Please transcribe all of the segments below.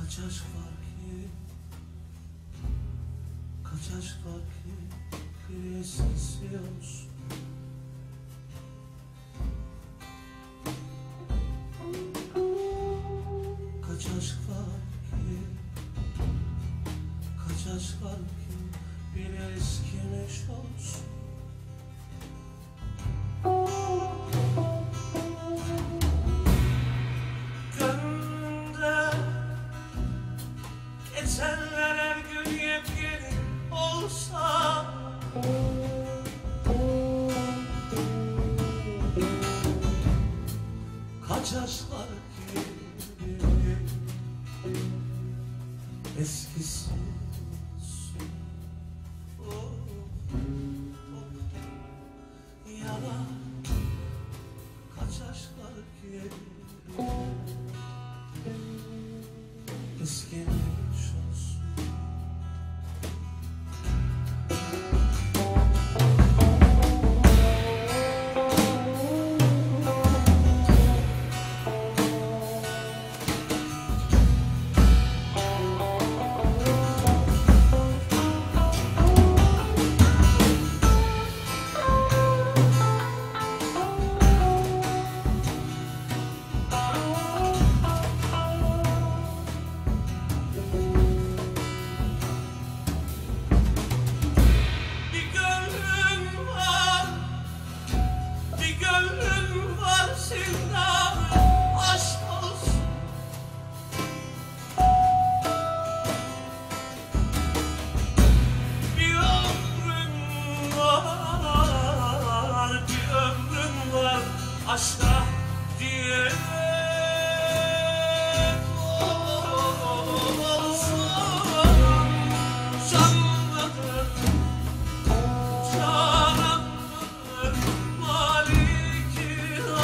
Kaç aşk var ki, kaç aşk var ki bir eskisi olsun. Kaç aşk var ki, kaç aşk var ki bir eskimiş olsun. Gönlümde geçenler her gün yepyeni olsa, kaç aşk var ki eskisi olsun. Oh, oh, yalan. Kaç aşk var ki eskimiş olsun. Aşka diye olsun canlıdır, canandır maliki.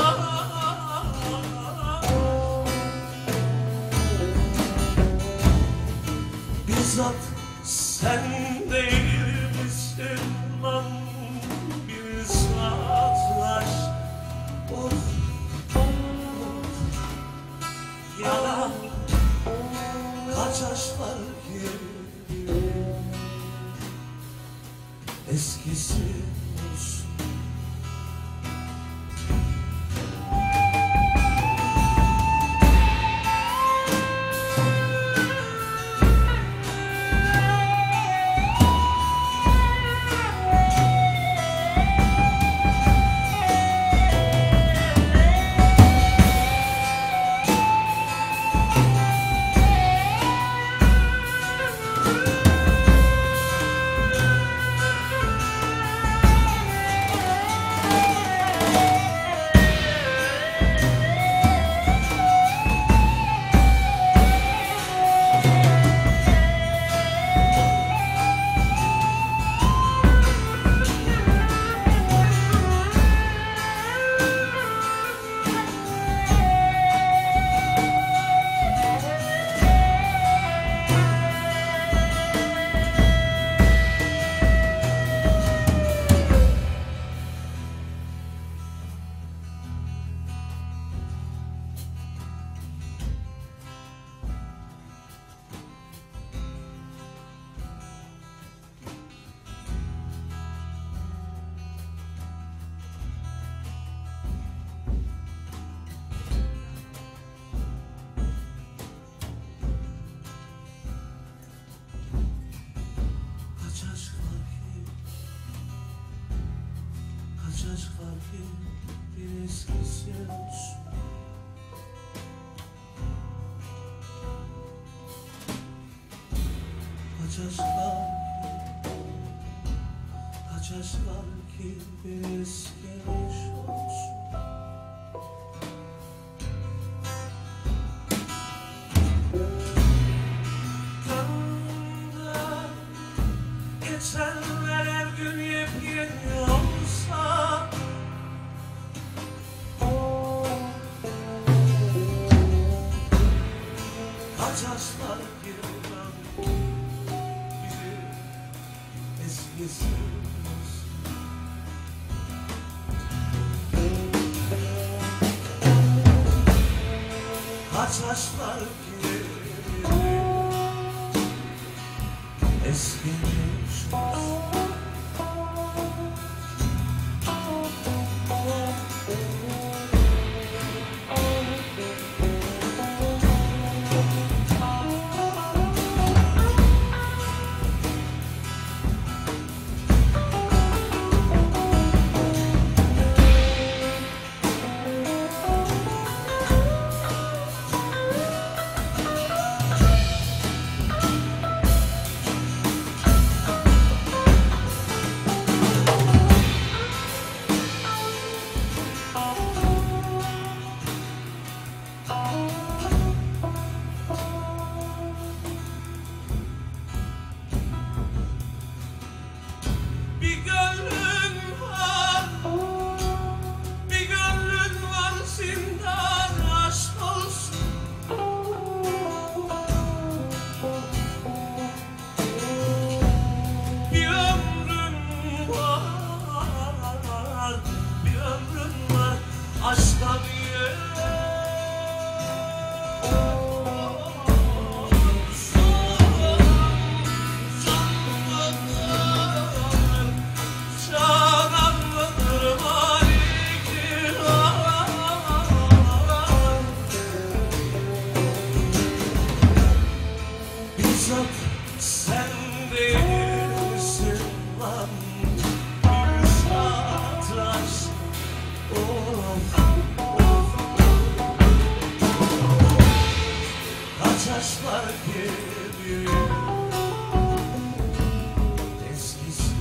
Bizzat sen değil misin lan bir saatlaş. Of, yalan. Kaç aşk var ki eskisi olsun. Kaç aşk var ki bir eskisi olsun. Kaç aşk var ki, kaç aşk var ki bir eskimiş olsun. Gönlümde geçenler her gün yepyeni olsa, kaç aşk var ki eskisi olsun. Kaç aşk var ki eskimiş. Bir gönlün var, bir gönlün var, zindan aşk olsun. Bir ömrün var, bir ömrün var, aşka diye. Sen değilsin lan bir satraş. Kaç aşklar gibi eskisi.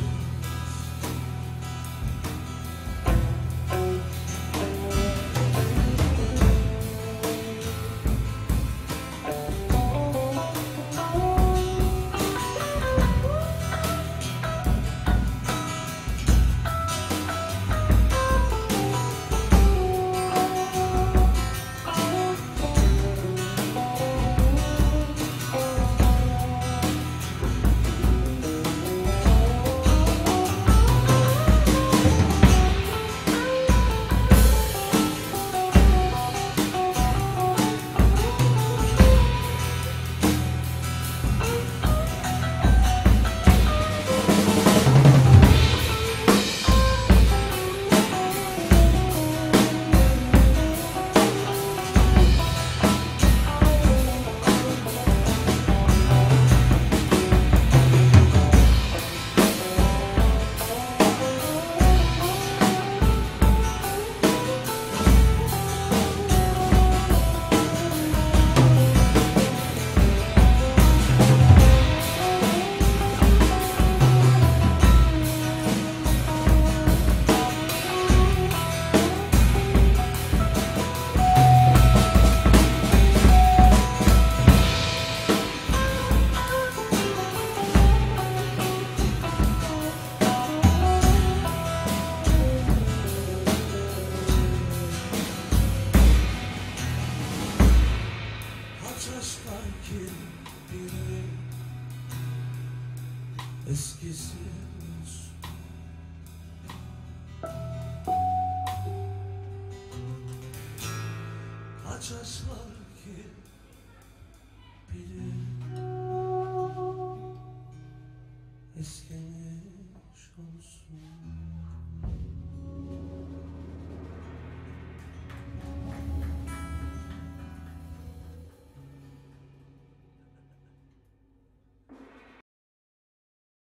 Aşklar ki biri eskisi.